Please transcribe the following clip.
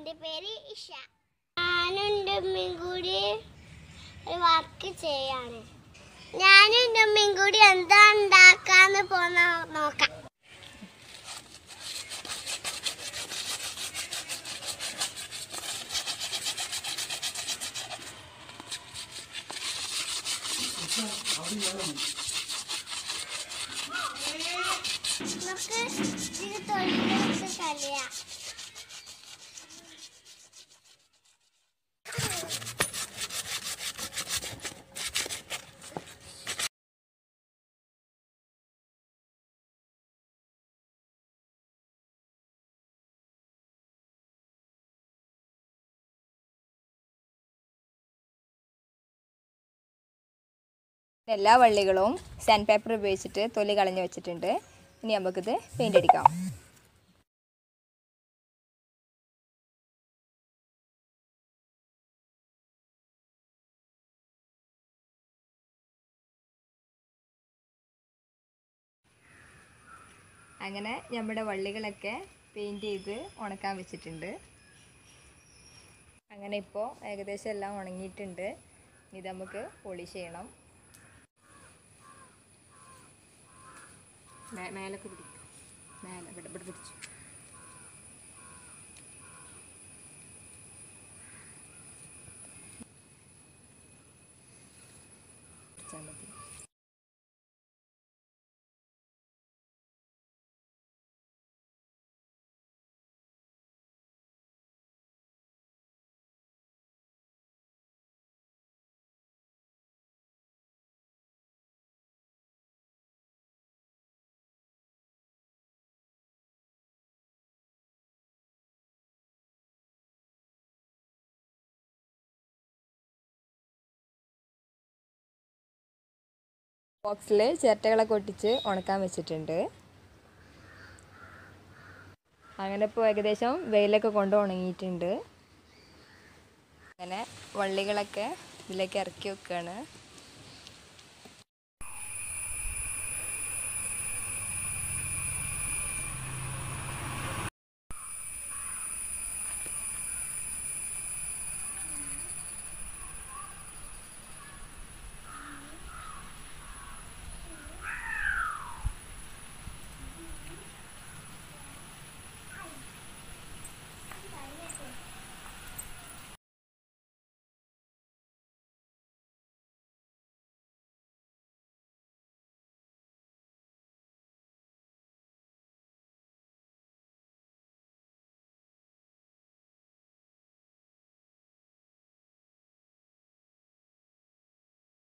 എൻ്റെ പേര് ഇഷ. ഞാനും എൻ്റെ ഉമ്മയും കൂടി ഒരു വർക്ക് ചെയ്യാണ്. ഞാനും എൻ്റെ ഉമ്മയും കൂടി എന്താ ഉണ്ടാക്കാന്ന് നോക്കാം. നമുക്ക് ഇത് തൊഴിലെടുത്ത് കളിയാം. എല്ലാ വള്ളികളും സാൻഡ് പേപ്പർ ഉപയോഗിച്ചിട്ട് തൊലി കളഞ്ഞ് വെച്ചിട്ടുണ്ട്. ഇനി നമുക്കിത് പെയിൻ്റ് അടിക്കാം. അങ്ങനെ നമ്മുടെ വള്ളികളൊക്കെ പെയിൻറ്റ് ചെയ്ത് ഉണക്കാൻ വെച്ചിട്ടുണ്ട്. അങ്ങനെ ഇപ്പോൾ ഏകദേശം എല്ലാം ഉണങ്ങിയിട്ടുണ്ട്. ഇത് നമുക്ക് പോളിഷ് ചെയ്യണം. മേലൊക്കെ പിടിക്കും. മേലെ ഇവിടെ പിടിച്ചു. ബോക്സിൽ ചിരട്ടകളൊക്കെ ഒട്ടിച്ച് ഉണക്കാൻ വെച്ചിട്ടുണ്ട്. അങ്ങനെ ഇപ്പോൾ ഏകദേശം വെയിലൊക്കെ കൊണ്ട് ഉണങ്ങിയിട്ടുണ്ട്. അങ്ങനെ വള്ളികളൊക്കെ ഇതിലേക്ക് ഇറക്കി വെക്കുകയാണ്.